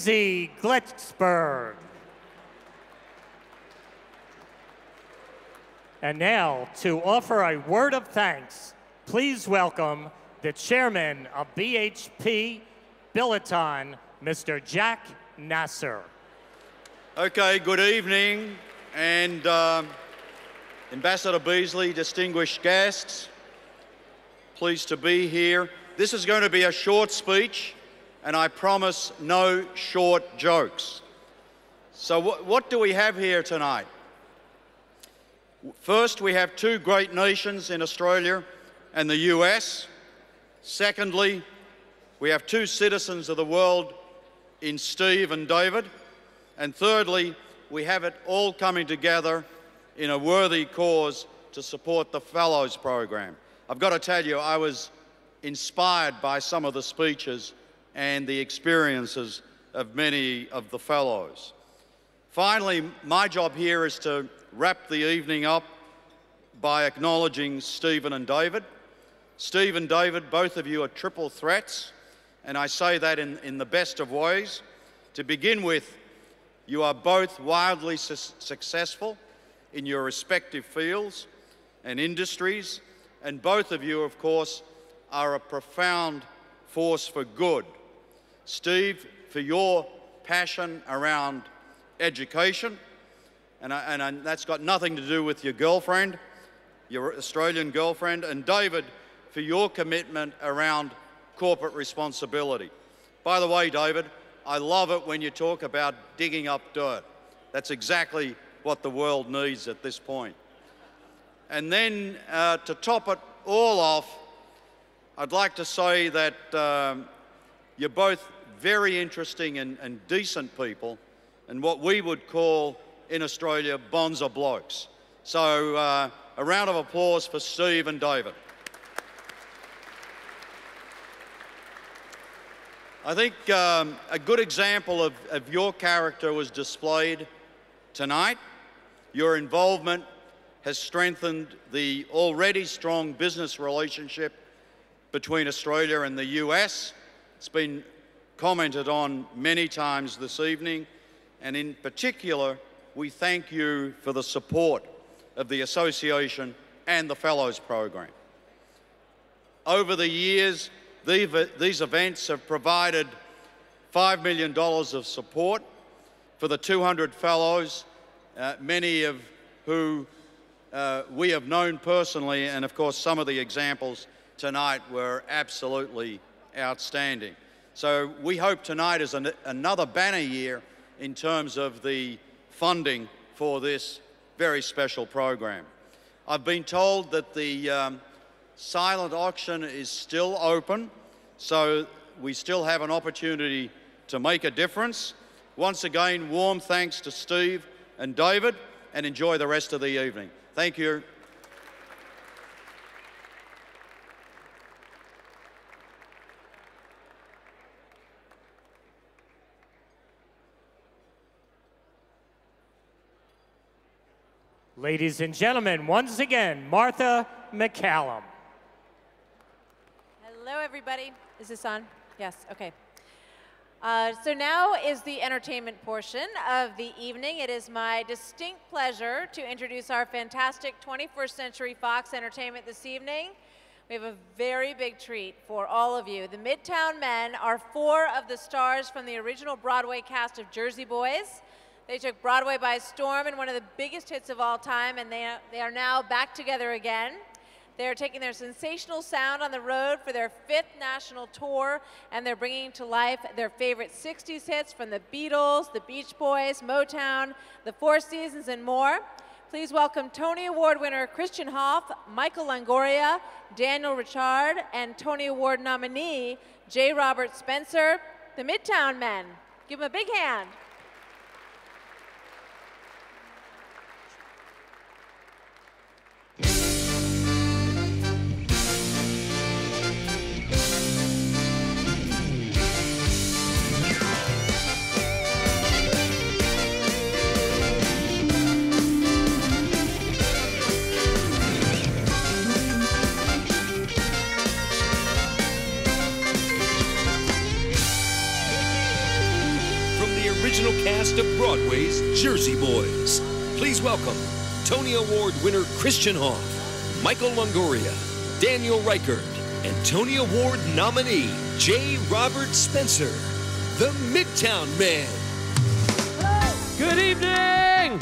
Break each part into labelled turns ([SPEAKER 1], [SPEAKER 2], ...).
[SPEAKER 1] Lindsay Glitzberg. And now, to offer a word of thanks, please welcome the chairman of BHP Billiton, Mr. Jack Nasser.
[SPEAKER 2] Okay, good evening, and Ambassador Beasley, distinguished guests, pleased to be here. This is going to be a short speech, and I promise no short jokes. So what do we have here tonight? First, we have two great nations in Australia and the US. Secondly, we have two citizens of the world in Steve and David. And thirdly, we have it all coming together in a worthy cause to support the Fellows Program. I've got to tell you, I was inspired by some of the speeches and the experiences of many of the Fellows. Finally, my job here is to wrap the evening up by acknowledging Stephen and David. Steve and David, both of you are triple threats, and I say that in the best of ways. To begin with, you are both wildly successful in your respective fields and industries, and both of you, of course, are a profound force for good. Steve, for your passion around education, and that's got nothing to do with your girlfriend, your Australian girlfriend, and David, for your commitment around corporate responsibility. By the way, David, I love it when you talk about digging up dirt. That's exactly what the world needs at this point. And then to top it all off, I'd like to say that you're both very interesting and decent people, and what we would call in Australia bonza blokes. So a round of applause for Steve and David. I think a good example of your character was displayed tonight. Your involvement has strengthened the already strong business relationship between Australia and the US. It's been commented on many times this evening, and in particular, we thank you for the support of the Association and the Fellows Program. Over the years, these events have provided $5 million of support for the 200 fellows, many of who we have known personally, and of course some of the examples tonight were absolutely outstanding. So we hope tonight is another banner year in terms of the funding for this very special program. I've been told that the silent auction is still open, so we still have an opportunity to make a difference. Once again, warm thanks to Steve and David, and enjoy the rest of the evening. Thank you.
[SPEAKER 1] Ladies and gentlemen, once again, Martha McCallum.
[SPEAKER 3] Hello, everybody. Is this on? Yes, okay. So now is the entertainment portion of the evening. It is my distinct pleasure to introduce our fantastic 21st Century Fox Entertainment this evening. We have a very big treat for all of you. The Midtown Men are 4 of the stars from the original Broadway cast of Jersey Boys. They took Broadway by storm in one of the biggest hits of all time, and they are now back together again. They're taking their sensational sound on the road for their 5th national tour, and they're bringing to life their favorite 60s hits from the Beatles, the Beach Boys, Motown, the Four Seasons, and more. Please welcome Tony Award winner Christian Hoff, Michael Longoria, Daniel Richard, and Tony Award nominee J. Robert Spencer, the Midtown Men. Give them a big hand.
[SPEAKER 4] original cast of Broadway's Jersey Boys. Please welcome Tony Award winner Christian Hoff, Michael Longoria, Daniel Reichert, and Tony Award nominee J. Robert Spencer, the Midtown Man.
[SPEAKER 5] Good evening!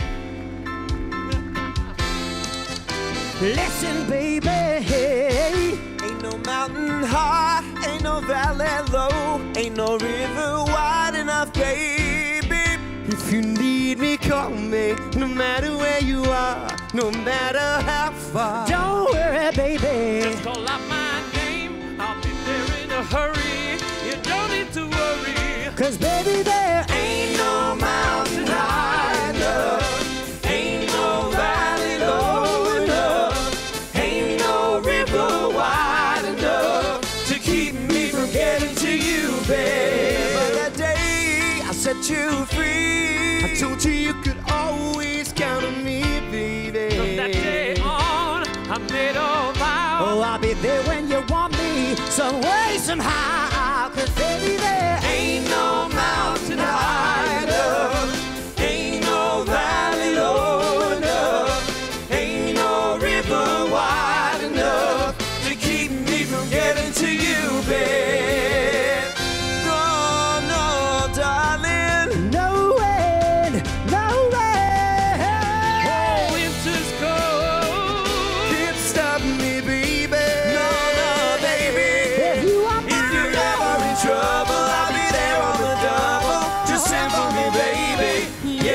[SPEAKER 6] Listen, baby, ain't no mountain high, ain't no valley low, ain't no river wide enough, baby. If you need me, call me, no matter where you are, no matter how far. Don't worry, baby.
[SPEAKER 5] Just call out my name, I'll be there in a hurry. You don't need to worry.
[SPEAKER 6] 'Cause baby, there ain't no mountain high enough, ain't no valley low enough, ain't no river wide enough to keep me from getting to you, babe. But that day I set you free, I told you you could always count on me, baby.
[SPEAKER 5] From that day on, I made a vow.
[SPEAKER 6] Oh, I'll be there when you want me, some way, somehow. 'Cause baby, there ain't no mountain high enough, ain't no valley low enough, ain't no river wide enough to keep me from getting to you, babe. No, no, darling. No way, no way.
[SPEAKER 5] Oh, winter's cold.
[SPEAKER 6] Can't stop me, baby. No, no, baby. If you're ever in trouble, I'll be there on the double. Just send for me, baby.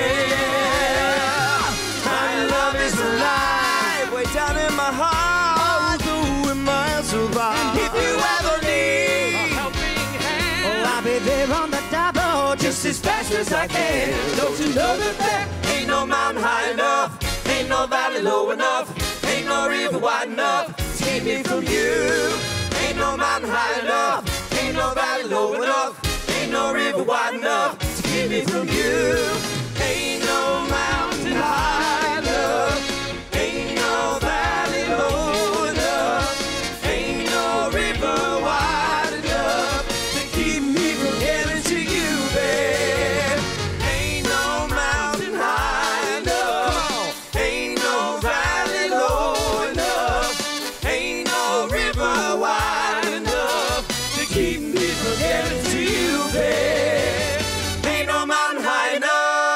[SPEAKER 6] Yeah. My love is alive, way down in my heart. Although we might survive. If you ever need
[SPEAKER 5] A helping hand.
[SPEAKER 6] oh, I'll be there on the double, just as fast as I can. Don't you know that there ain't no mountain high enough, ain't no valley low enough, ain't no river wide enough to keep me from you. Ain't no mountain high enough, ain't no valley low enough, ain't no river wide enough to keep me from you. Ain't no mountain high enough, ain't no valley low enough, ain't no river wide enough to keep me from getting to you, babe. Ain't no mountain high enough, ain't no valley low enough, ain't no river wide enough to keep me from getting to you, babe. Ain't no mountain high enough.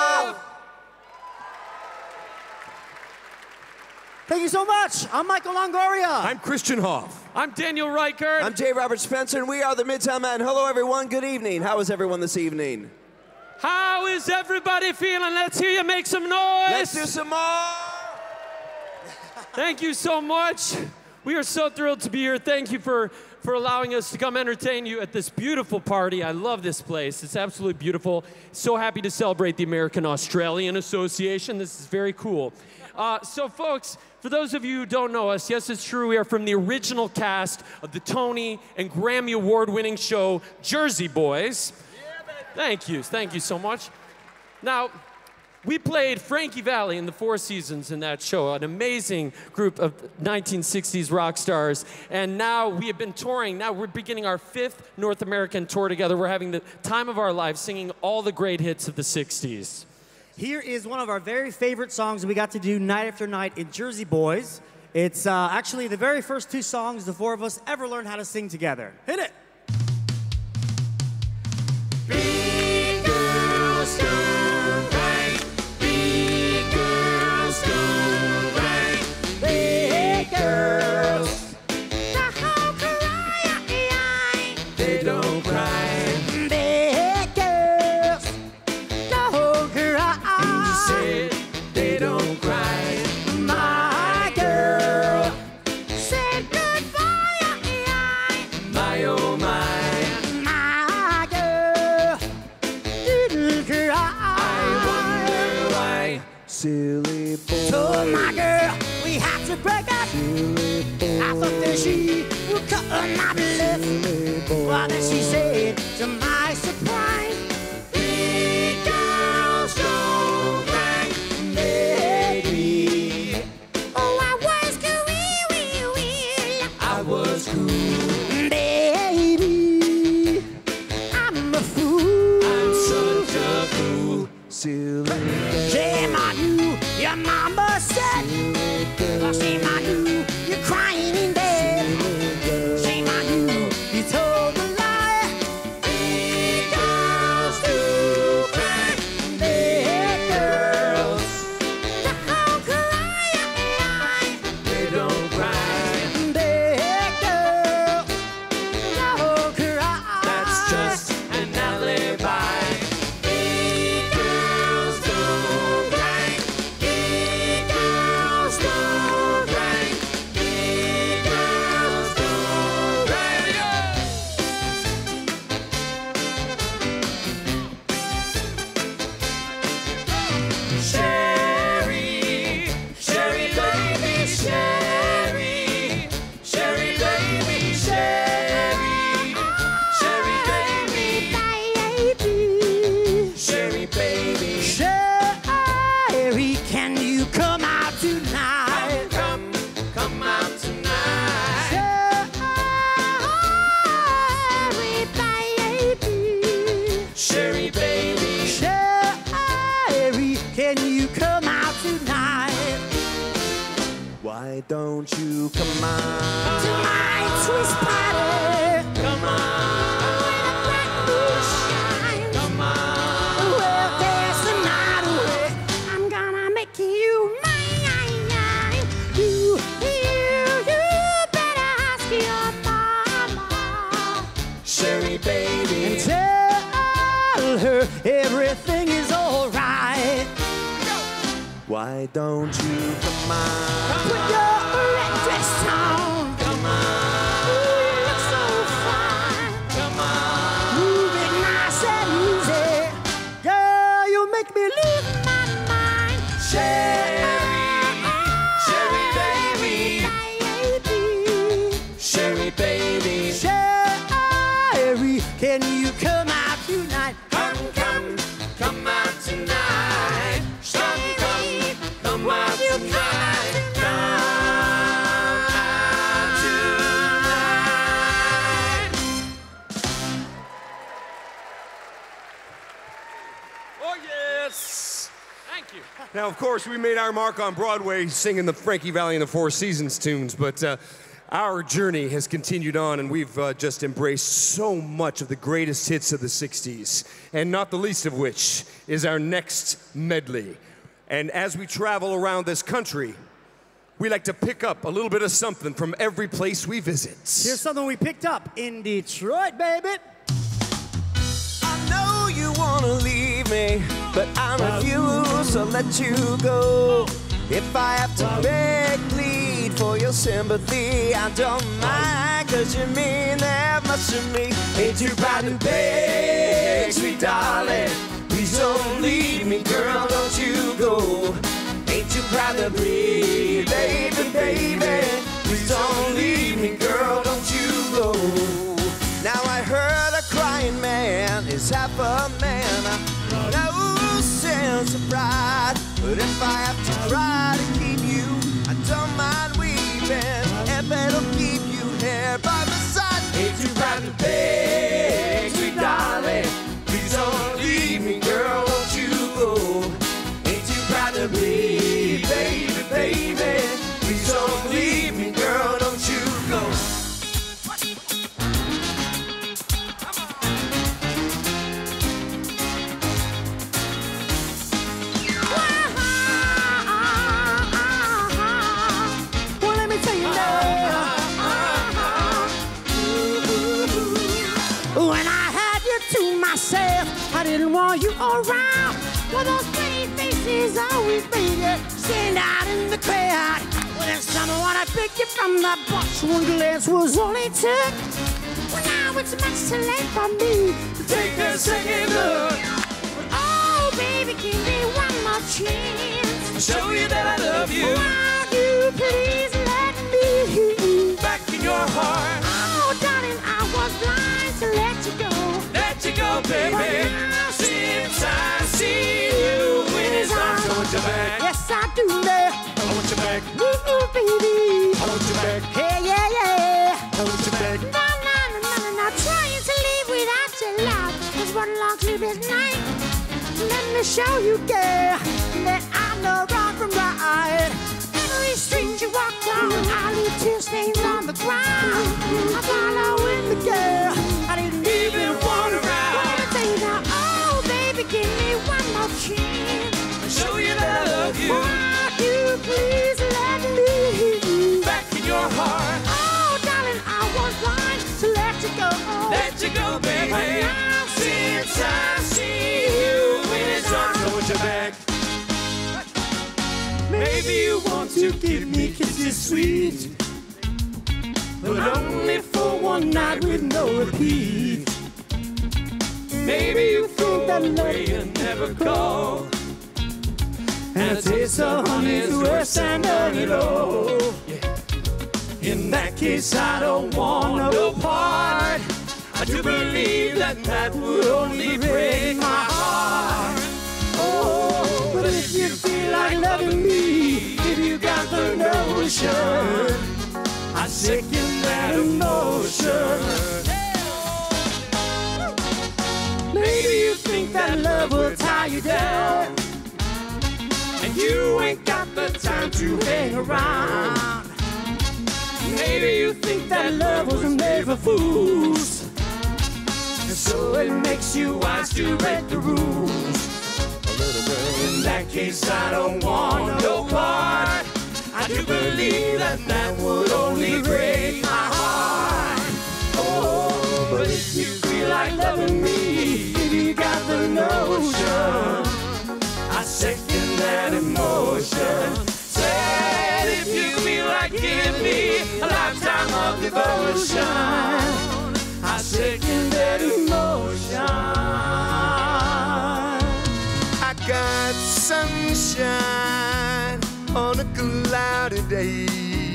[SPEAKER 6] Thank you so much. I'm Michael Longoria.
[SPEAKER 4] I'm Christian Hoff.
[SPEAKER 5] I'm Daniel Reichert.
[SPEAKER 7] I'm J. Robert Spencer, and we are the Midtown Man. Hello, everyone. Good evening. How is everyone this evening?
[SPEAKER 5] How is everybody feeling? Let's hear you make some noise.
[SPEAKER 7] Let's do some more.
[SPEAKER 5] Thank you so much. We are so thrilled to be here. Thank you for allowing us to come entertain you at this beautiful party. I love this place. It's absolutely beautiful. So happy to celebrate the American Australian Association. This is very cool. So folks, for those of you who don't know us, yes, it's true, we are from the original cast of the Tony and Grammy Award-winning show, Jersey Boys. Thank you so much. Now, we played Frankie Valli in the Four Seasons in that show, an amazing group of 1960s rock stars. And now we have been touring. Now we're beginning our 5th North American tour together. We're having the time of our lives singing all the great hits of the 60s.
[SPEAKER 8] Here is one of our very favorite songs that we got to do night after night in Jersey Boys. It's actually the very first 2 songs the 4 of us ever learned how to sing together. Hit it! Big girls don't cry. Big girls don't cry. Big girls don't cry. They don't cry. Big girls don't cry. Say they don't cry. My girl said goodbye. My oh my. My girl didn't cry. I wonder why. Silly boy. Told my girl we had to break up. Silly boy. I thought that she would cut my bluff. What did she say? To my surprise, big girls don't cry, baby. Oh, I was cool, I was cool, baby. I'm a fool. I'm such a fool.
[SPEAKER 7] Why don't you come on
[SPEAKER 6] to my twist party? Come on, where the bright moon shines. Come on, well there's the night away. I'm gonna make you mine. You better ask your mama,
[SPEAKER 7] Sherry baby,
[SPEAKER 6] and tell her everything is alright.
[SPEAKER 7] why don't you come on?
[SPEAKER 6] Put your red dress on. Come on. Ooh, you look so fine. Come on. Move it nice and easy. Girl, you make me lose my mind.
[SPEAKER 7] Sherry baby, Sherry baby,
[SPEAKER 6] Sherry, can you come out tonight?
[SPEAKER 7] come out tonight. Come out tonight.
[SPEAKER 9] Oh, yes. Thank you. Now, of course, we made our mark on Broadway singing the Frankie Valli and the Four Seasons tunes, but our journey has continued on, and we've just embraced so much of the greatest hits of the 60s, and not the least of which is our next medley. And as we travel around this country, we like to pick up a little bit of something from every place we visit.
[SPEAKER 8] Here's something we picked up in Detroit, baby.
[SPEAKER 7] I know you wanna leave me, but I refuse to let you go. If I have to beg, plead for your sympathy, I don't mind, 'cause you mean that much to me. Ain't too proud to beg, sweet darling, please don't leave me, girl, don't you go. Ain't too proud to breathe, baby, baby, please don't leave me, girl, don't you go. Now I heard a crying man is half a man, no sense of pride, but if I have to try to keep you, I don't mind weeping, if it'll keep you here by my side. Ain't too proud to beg, sweet darling, please don't leave me, girl, won't you go. Ain't too proud to breathe, baby, baby, please don't leave me, girl, don't you go.
[SPEAKER 6] Well, let me tell you now. When I had you to myself, I didn't want you around. Well, those pretty faces always made you stand out in the crowd. Well, this summer when I picked you from the bush, one glance was all it took. Well, now it's much too late for me to take a second look. Oh, baby, give me one more chance.
[SPEAKER 7] I'll show you that I love you.
[SPEAKER 6] Won't you please let me
[SPEAKER 7] Back in your heart,
[SPEAKER 6] Oh, darling, I was blind to let you go.
[SPEAKER 7] let you go, baby. Since I see you in his arms, I want you back.
[SPEAKER 6] Yes, I do, man.
[SPEAKER 7] I want you back.
[SPEAKER 6] Ooh, baby.
[SPEAKER 7] I want you back.
[SPEAKER 6] Hey, yeah, yeah.
[SPEAKER 7] I want you back.
[SPEAKER 6] No, trying to live without your love is what long sleepless night. Let me show you, girl, that I know wrong from right. Every street you walk down, I leave tear stains on the ground. I follow in the girl, I didn't even want to ride. Wanna tell you now, oh, baby, give me one more chance.
[SPEAKER 7] I'll show you that I love you.
[SPEAKER 6] Won't you please let me
[SPEAKER 7] Back in your heart,
[SPEAKER 6] Oh, darling, I was blind to let you go.
[SPEAKER 7] let you go, baby. Since I see you in his arms, I want you back.
[SPEAKER 6] Maybe you want to give me kisses sweet, but only for one night with no repeat. Maybe you think that love
[SPEAKER 7] and never call.
[SPEAKER 6] and a taste of honey is worse than honey low.
[SPEAKER 7] In that case, I don't want no part. I do believe that that would only break my heart.
[SPEAKER 6] Oh, but if you feel like loving me, if you got the notion, I second that emotion. Maybe you think that love will tie you down, and you ain't got the time to hang around. maybe you think that love was made for fools, and so it makes you wise to break the rules. In that case, I don't want no part. I do believe that that would only break my heart. Oh, but if you feel like loving me, if you got the notion, I second that emotion. Said if you feel like giving me a lifetime of devotion, I second that emotion.
[SPEAKER 7] I got sunshine on a cloudy day.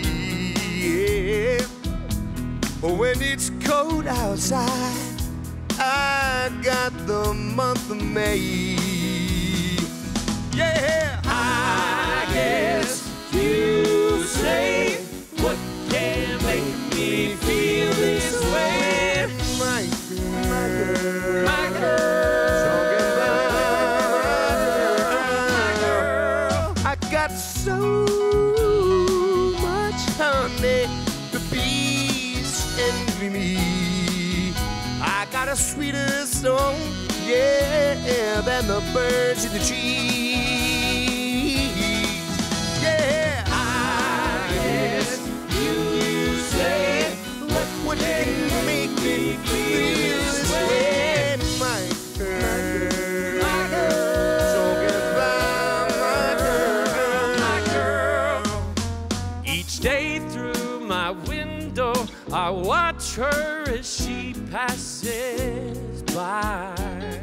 [SPEAKER 7] When it's cold outside, I got the month of May. Yeah,
[SPEAKER 6] I guess you say, what can make me feel this way?
[SPEAKER 7] My girl,
[SPEAKER 6] My girl,
[SPEAKER 7] I got so much honey, the bees envy me. I got a sweeter song, yeah, than the birds in the trees. Yeah,
[SPEAKER 6] I guess you say,
[SPEAKER 7] what can make me feel this way? My girl,
[SPEAKER 6] my girl,
[SPEAKER 7] talking about my girl.
[SPEAKER 5] Each day through my window, I watch her as she passes by.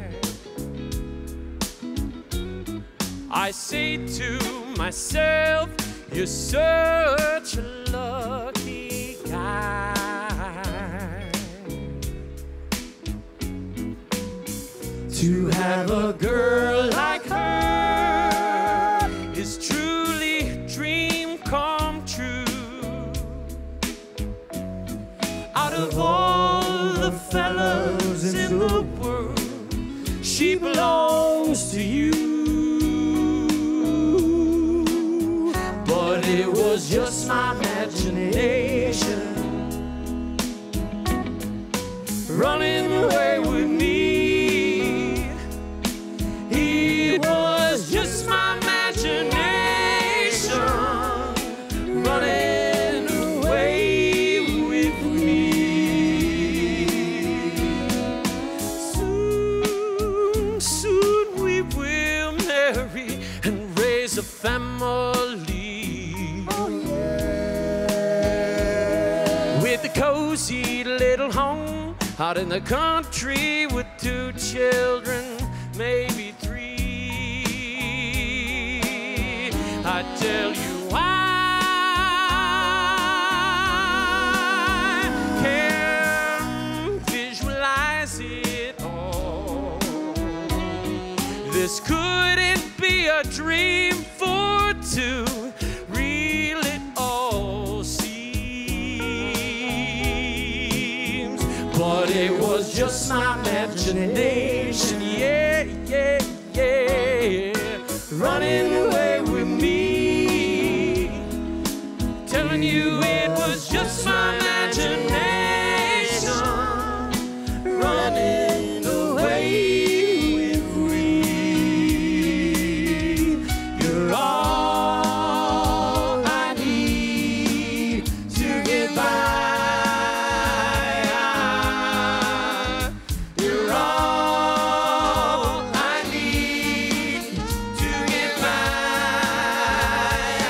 [SPEAKER 5] I say to myself, you're such a lucky guy to have a girl like her is truly a dream come true. Out of all the fellows in the world, she belongs to you. But it was just my imagination running away with me. It was just my imagination running away with me. Soon, soon we will marry and raise a family. With a cozy little home out in the country with 2 children, maybe 3. I tell you I can visualize it all. This couldn't be a dream for 2. Real it all seems, but it was just my imagination, yeah, yeah, yeah, running away with me, telling you it was just my imagination, running away with me. You're all I need to get by. You're all I need to get by.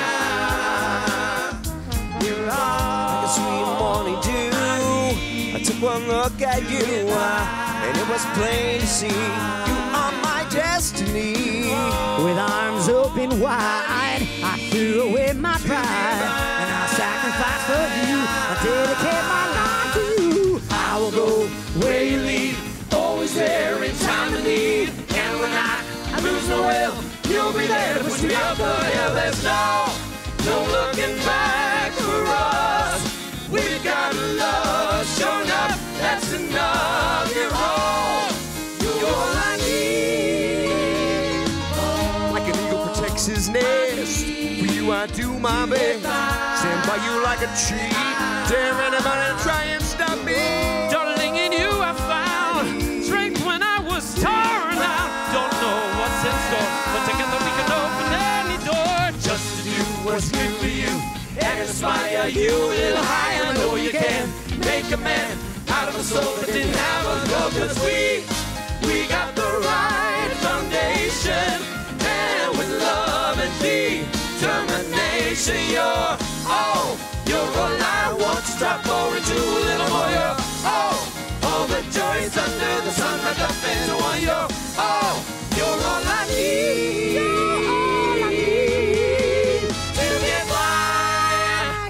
[SPEAKER 5] You're all
[SPEAKER 7] Like a sweet morning dew, I took one look at you, and it was plain to see you are my destiny.
[SPEAKER 8] With arms open wide, I threw away my pride, and I sacrificed for you. I dedicate my life to you.
[SPEAKER 6] I will go where you lead, always there in time of need. And when I lose no will, you'll be there to push me up the hill. There's no looking back for us. We've got love showing up, that's enough. You're all I need.
[SPEAKER 7] Like an eagle protects his nest, for you I do my best. Stand by you like a tree,
[SPEAKER 9] Dare anybody try and stop me?
[SPEAKER 5] Darling, in you I found strength when I was torn out. Don't know what's in store, but together we can open any door. Just to do what's good for you and inspire you a little higher. I know you can make a man out of a soul that didn't have a goal. 'Cause we got the right foundation, and with love and determination, you're all I want to stop pouring to a little more. You're all the joys under the sun that the fans want. You're all I need. You're all I need to get by.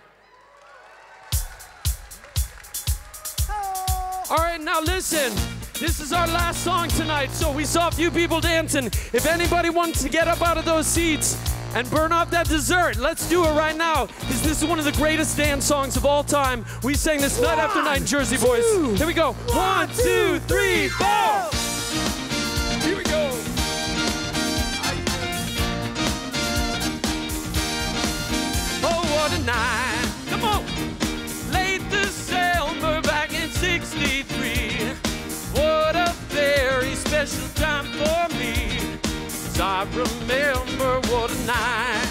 [SPEAKER 5] All right, now listen. This is our last song tonight, so we saw a few people dancing. If anybody wants to get up out of those seats and burn off that dessert, let's do it right now, because this is one of the greatest dance songs of all time. We sang this night after night in Jersey Boys. Here we go. 1, 2, 3, 4. Here we go. Oh, what a night. Come on. Late December back in 63. What a very special time for me. 'Cause I remember what a night.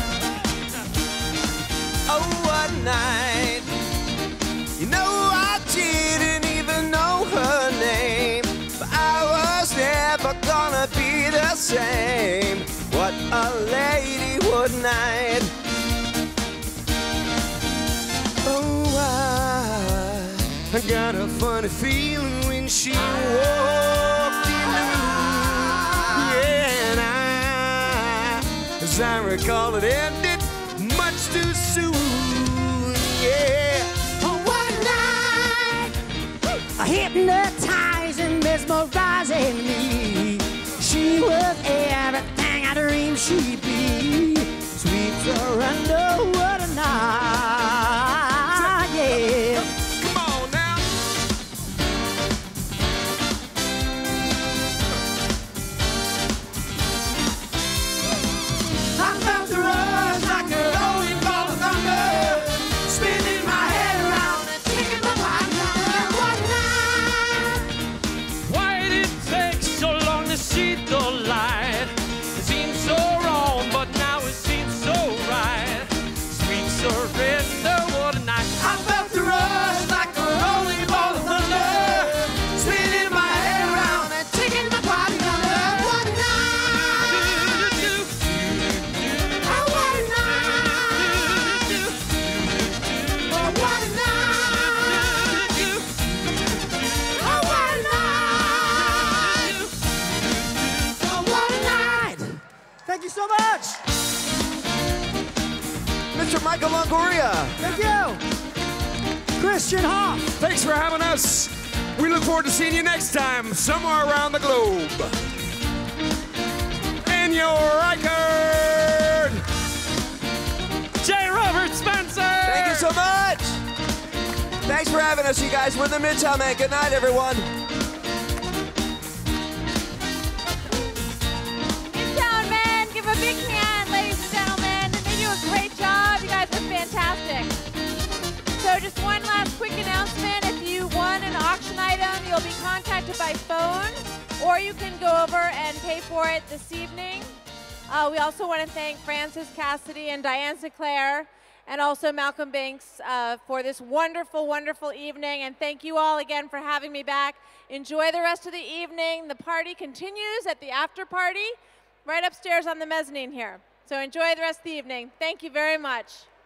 [SPEAKER 7] Oh, what a night. You know, I didn't even know her name, but I was never gonna be the same. What a lady, what a night. Oh, I got a funny feeling when she walked in the room. Yeah, and as I recall, it ended much too soon. Yeah.
[SPEAKER 10] Oh, what a night! Hypnotizing, mesmerizing me. She was everything I dreamed she'd be. Sweet surrender, what a night! Yeah.
[SPEAKER 9] Come on now.
[SPEAKER 10] I felt the rush like a rolling ball of thunder, spinning my head around and taking my mind under. What a night!
[SPEAKER 5] Why did it take so long to see the light? It seemed so wrong, but now it seems so right. Sweet surrender, what a night.
[SPEAKER 10] I felt the rush like a rolling ball of thunder, spinning my head around and taking my body under. What a night! Oh, what a night! Oh, what a night! Oh, what a night! Oh, what a night!
[SPEAKER 8] Thank you so much.
[SPEAKER 7] Mr. Michael Longoria.
[SPEAKER 8] Thank you. Christian Hoff.
[SPEAKER 9] Thanks for having us. We look forward to seeing you next time, somewhere around the globe. Daniel Reichert.
[SPEAKER 5] J. Robert Spencer.
[SPEAKER 7] Thank you so much. Thanks for having us, you guys. We're the Midtown Man. Good night, everyone.
[SPEAKER 3] Midtown Men, give a big hand, ladies and gentlemen. They do a great job. You guys are fantastic. So just one last quick announcement. If you won an auction item, you'll be contacted by phone, or you can go over and pay for it this evening. We also want to thank Francis Cassidy and Diane Sinclair, and also Malcolm Banks for this wonderful, wonderful evening. And thank you all again for having me back. Enjoy the rest of the evening. The party continues at the after party right upstairs on the mezzanine here. So enjoy the rest of the evening. Thank you very much.